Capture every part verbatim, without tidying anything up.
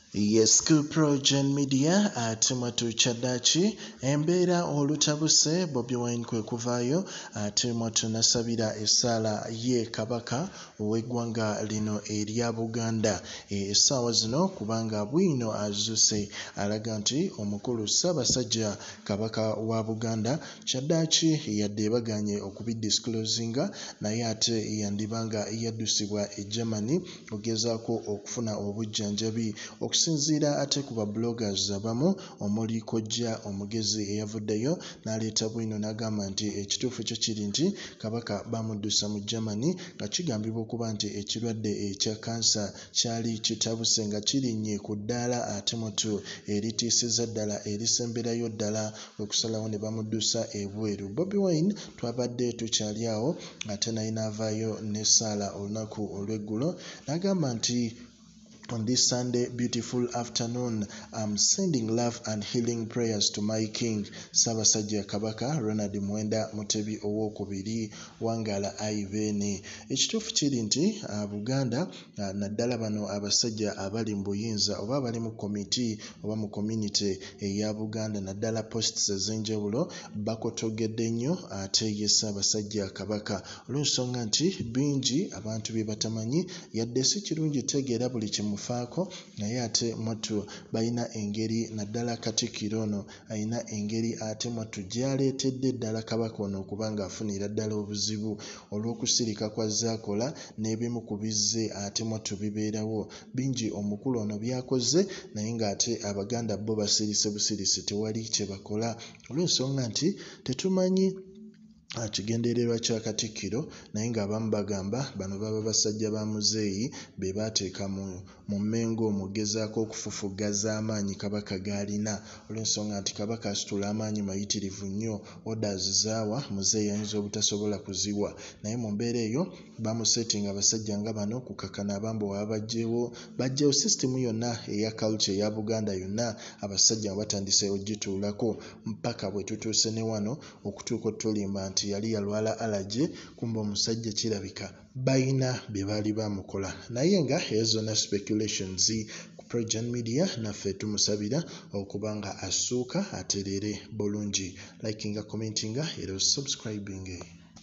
Yes, ku PROJOURN media ate mwatu chadachi embeera olutabuse Bobi Wine kwe kuvaayo ate mwatu nasabira Esaala ye Kabaka w'eggwanga lino erya Buganda. Essaawa zino kubanga bwino azuse alaga nti omukulu Ssaabasajja Kabaka wa Buganda chadachi yadde baganye okubidisclosinga naye ate yandibanga yaddusibwa e Germany ogezaako okufuna obujjanjabi okusinziira ate ku ba bloggers abamu omuli kojja omugezi eyavuddeyo n'aleeta bwino n'agamba nti ekituufu kyo kiri nti Kabaka bamuddusa mu Germany nga kigambibwa okuba nti ekirwadde ekya kansa kyali kitabuse nga kirinnye ku ddaala ate mutu eritiisiza ddala erisemberayo ddala okusalawo ne bamuddusa ebweru. Bobi Wine twabadde tukyali awo ate naye n'avaayo n'Esaala olunaku olw'eggulo n'agamba nti on this Sunday beautiful afternoon, I'm sending love and healing prayers to my king, Ssaabasajja Kabaka Ronald Mwenda Mutebi owokubiri Wangala Aibene. Ekituufu kiri nti Buganda naddala bano abasajja abali mu buyinza oba abali mu komiti oba mu community eya Buganda naddala posts ez'enjawulo bakotogedde nnyo ate ye Ssaabasajja Kabaka olw'ensonga nti bingi abantu bye batamanyi yadde si kirungi tegeera buli kimu faako naye ate mwatu balina engeri naddala Katikkiro ono alina engeri ate mwatu gyaleetedde ddala Kabaka ono okubanga afunira ddala obuzibu olw'okusirika kwa zaakola n'ebimu ku bizze ate mwatu bibeerawo bingi omukulu ono byakoze naye ng'ate Abaganda bo basirise busirisi tewali kye bakola olw'ensonga nti tetumanyi kigendererwa kya Katikkiro naye ng'abamu bagamba bano baba basajja ba muzeeyi be baateeka mu mu mmengo omugezaako okufufugaza amaanyi Kabaka g'alina olw'ensonga nti Kabaka asitula amaanyi mayitirivu nnyo orders zaawa muzeeyi ayinza obutasobola kuziwa naye mu mbeera eyo bamusetinga abasajja nga bano kukakana abambo baba baggyewo baggyewo sisitemu yonna eya culture eya Buganda yonna abasajja batandise ogituulako mpaka bwe tutuuse ne wano okutuuka otulimba nti yali yalwala allergy kumba omusajja kirabika bayina bye baali bamukola naye nga ezo na speculations ku PROJOURN media naffe tumusabira okubanga asuuka aterere bulungi likinga commentinga era subscribing.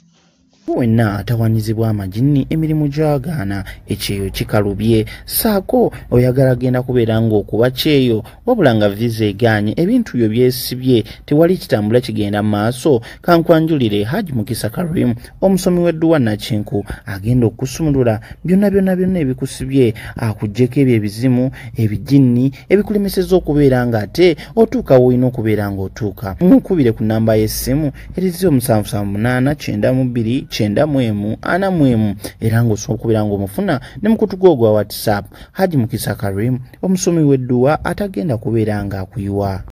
Wenna atawanizibwa amagini emirimu gy'agaana ekyeyo kikalubye saako oyagala genda kubeera ng'okuba kyeyo wabula nga visa eganye ebintu byo byesibye tewali kitambula kigenda mu maaso kankwanjulire Haji Mukisa Karim omusomi w'edduwa Nakinku agenda okusumulula byonna byonna byonna ebikusibye akuggyeko ebyo ebizimu ebijinni ebikulemeseza okubeera ng'ate otuuka woolina okubeera ng'otuuka mukubire ku nnamba y'essimu erizo musanvu musanvu munaana kyenda mu bbiri kyenda mwemu ana mwemu era ng'osobola okubeera ng'omufuna ne mukutu gwo gwa WhatsApp. Haji Mukisa Karim omusomi w'edduwa atagenda kubeera ng'akuyiwa.